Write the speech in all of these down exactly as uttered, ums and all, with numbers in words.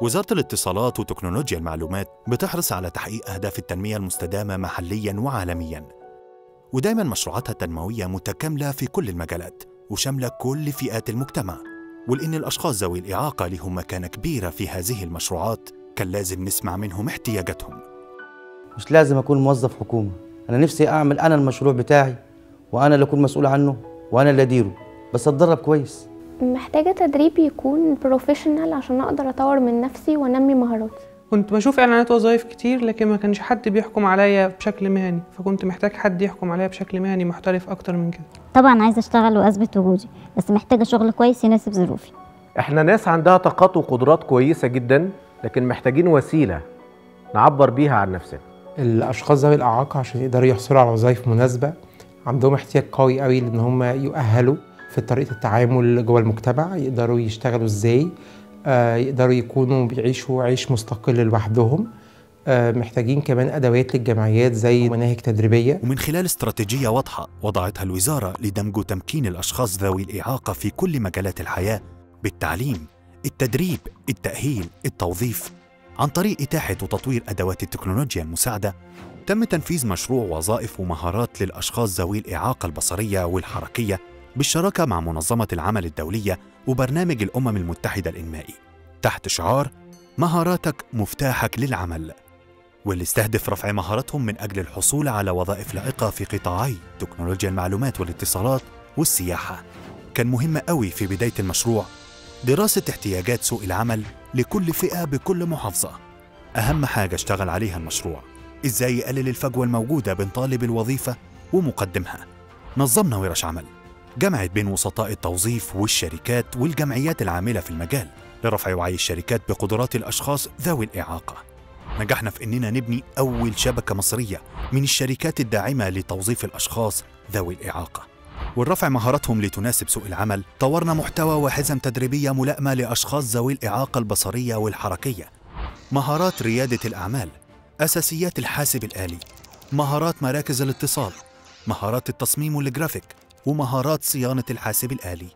وزارة الاتصالات وتكنولوجيا المعلومات بتحرص على تحقيق أهداف التنمية المستدامة محلياً وعالمياً، ودايماً مشروعاتها التنموية متكاملة في كل المجالات وشاملة كل فئات المجتمع. ولأن الأشخاص ذوي الإعاقة لهم مكانة كبيرة في هذه المشروعات، كان لازم نسمع منهم احتياجاتهم. مش لازم أكون موظف حكومة، أنا نفسي أعمل أنا المشروع بتاعي وأنا اللي أكون مسؤول عنه وأنا اللي أديره، بس أتدرب كويس. محتاجة تدريب يكون بروفيشنال عشان أقدر أطور من نفسي وأنمي مهاراتي. كنت بشوف إعلانات وظائف كتير لكن ما كانش حد بيحكم عليا بشكل مهني، فكنت محتاج حد يحكم عليا بشكل مهني محترف أكتر من كده. طبعا عايزة أشتغل وأثبت وجودي، بس محتاجة شغل كويس يناسب ظروفي. احنا ناس عندها طاقات وقدرات كويسة جدا، لكن محتاجين وسيلة نعبر بيها عن نفسنا. الأشخاص ذوي الإعاقة عشان يقدروا يحصلوا على وظائف مناسبة عندهم احتياج قوي قوي لأن هم يؤهلوا في طريقة التعامل جوه المجتمع، يقدروا يشتغلوا ازاي، آه يقدروا يكونوا بيعيشوا عيش مستقل لوحدهم. آه محتاجين كمان أدوات للجمعيات زي مناهج تدريبية. ومن خلال استراتيجية واضحة وضعتها الوزارة لدمج وتمكين الأشخاص ذوي الإعاقة في كل مجالات الحياة بالتعليم، التدريب، التأهيل، التوظيف، عن طريق إتاحة وتطوير أدوات التكنولوجيا المساعدة، تم تنفيذ مشروع وظائف ومهارات للأشخاص ذوي الإعاقة البصرية والحركية بالشراكة مع منظمة العمل الدولية وبرنامج الأمم المتحدة الإنمائي تحت شعار مهاراتك مفتاحك للعمل، واللي استهدف رفع مهاراتهم من أجل الحصول على وظائف لائقة في قطاعي تكنولوجيا المعلومات والاتصالات والسياحة. كان مهم قوي في بداية المشروع دراسة احتياجات سوق العمل لكل فئة بكل محافظة. أهم حاجة اشتغل عليها المشروع إزاي يقلل الفجوة الموجودة بين طالب الوظيفة ومقدمها. نظمنا ورش عمل جمعت بين وسطاء التوظيف والشركات والجمعيات العاملة في المجال لرفع وعي الشركات بقدرات الأشخاص ذوي الإعاقة. نجحنا في أننا نبني أول شبكة مصرية من الشركات الداعمة لتوظيف الأشخاص ذوي الإعاقة والرفع مهاراتهم لتناسب سوق العمل. طورنا محتوى وحزم تدريبية ملائمة لأشخاص ذوي الإعاقة البصرية والحركية، مهارات ريادة الأعمال، أساسيات الحاسب الآلي، مهارات مراكز الاتصال، مهارات التصميم والجرافيك، ومهارات صيانة الحاسب الآلي.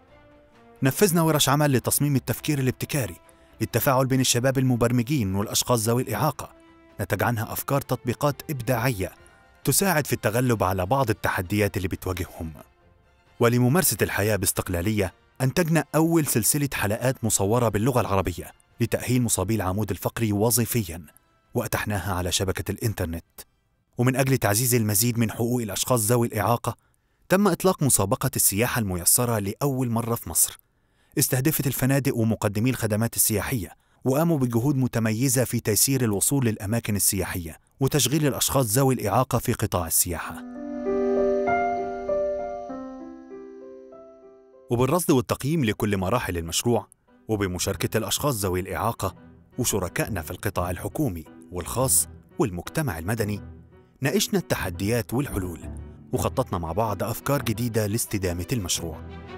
نفذنا ورش عمل لتصميم التفكير الابتكاري للتفاعل بين الشباب المبرمجين والأشخاص ذوي الإعاقة، نتج عنها أفكار تطبيقات إبداعية تساعد في التغلب على بعض التحديات اللي بتواجههم. ولممارسة الحياة باستقلالية أنتجنا أول سلسلة حلقات مصورة باللغة العربية لتأهيل مصابي العمود الفقري وظيفياً، وأتحناها على شبكة الإنترنت. ومن أجل تعزيز المزيد من حقوق الأشخاص ذوي الإعاقة تم إطلاق مسابقة السياحة الميسرة لأول مرة في مصر، استهدفت الفنادق ومقدمي الخدمات السياحية وقاموا بجهود متميزة في تيسير الوصول للأماكن السياحية وتشغيل الأشخاص ذوي الإعاقة في قطاع السياحة. وبالرصد والتقييم لكل مراحل المشروع وبمشاركة الأشخاص ذوي الإعاقة وشركائنا في القطاع الحكومي والخاص والمجتمع المدني، ناقشنا التحديات والحلول وخططنا مع بعض أفكار جديدة لاستدامة المشروع.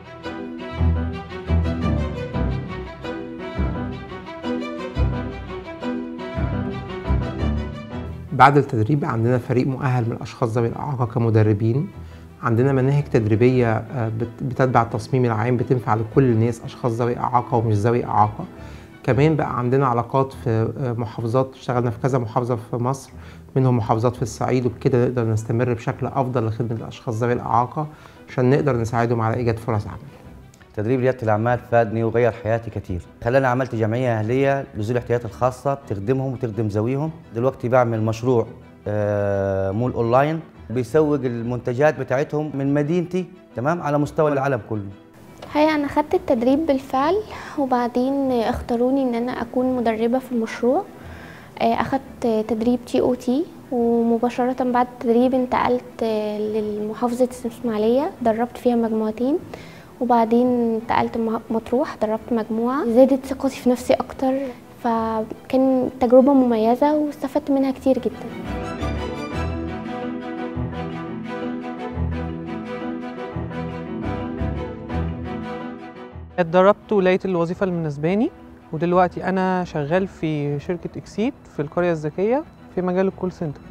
بعد التدريب عندنا فريق مؤهل من الأشخاص ذوي الإعاقة كمدربين، عندنا مناهج تدريبية بتتبع التصميم العام بتنفع لكل الناس، أشخاص ذوي إعاقة ومش ذوي إعاقة. كمان بقى عندنا علاقات في محافظات، اشتغلنا في كذا محافظة في مصر منهم محافظات في الصعيد، وبكده نقدر نستمر بشكل أفضل لخدمة الأشخاص ذوي الإعاقة عشان نقدر نساعدهم على إيجاد فرص عمل. تدريب ريادة الأعمال فادني وغير حياتي كتير، خلاني عملت جمعية أهلية لذوي الاحتياجات الخاصة بتخدمهم وتخدم ذويهم. دلوقتي بعمل مشروع مول أونلاين بيسوق المنتجات بتاعتهم من مدينتي تمام على مستوى العالم كله. الحقيقة أنا خدت التدريب بالفعل وبعدين اختاروني إن أنا أكون مدربة في المشروع. أخدت تدريب تي أو تي ومباشرة بعد التدريب انتقلت للمحافظة الإسماعيلية، دربت فيها مجموعتين، وبعدين انتقلت مطروح دربت مجموعة. زادت ثقتي في نفسي أكتر، فكان تجربة مميزة واستفدت منها كتير جدا. اتدربت ولقيت الوظيفة اللي مناسباني، ودلوقتي أنا شغال في شركة إكسيد في القرية الذكية في مجال الكول سنتر.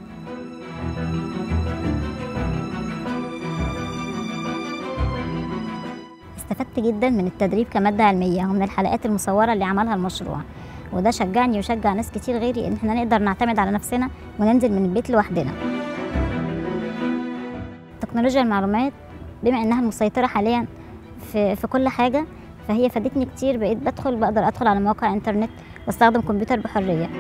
استفدت جدا من التدريب كمادة علمية ومن الحلقات المصورة اللي عملها المشروع، وده شجعني وشجع ناس كتير غيري ان احنا نقدر نعتمد على نفسنا وننزل من البيت لوحدنا. تكنولوجيا المعلومات بما انها المسيطرة حاليا في في كل حاجة، فهي فادتني كتير. بقيت بدخل بقدر ادخل على مواقع انترنت واستخدم كمبيوتر بحرية.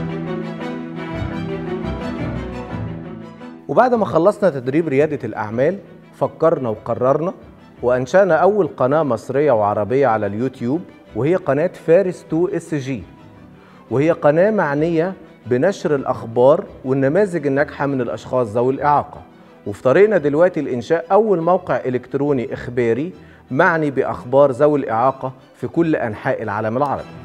وبعد ما خلصنا تدريب ريادة الأعمال فكرنا وقررنا وأنشأنا أول قناة مصرية وعربية على اليوتيوب، وهي قناة فارس تو اس جي، وهي قناة معنية بنشر الأخبار والنماذج الناجحة من الأشخاص ذوي الإعاقة. وفي طريقنا دلوقتي لإنشاء أول موقع إلكتروني إخباري معني بأخبار ذوي الإعاقة في كل أنحاء العالم العربي.